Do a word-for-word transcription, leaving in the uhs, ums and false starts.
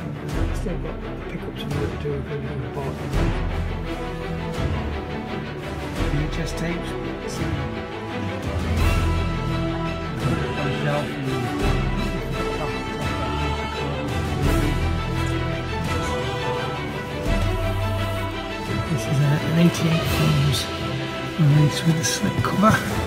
Still got to pick up some work to do with the bar. V H S tapes. Put it on a shelf and this is an eighty-eight films released with a slip cover.